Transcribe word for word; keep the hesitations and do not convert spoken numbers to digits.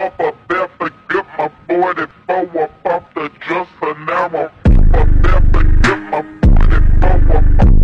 up a there forget my forty-four up off the dresser. Now I'm up there forget my forty-four up off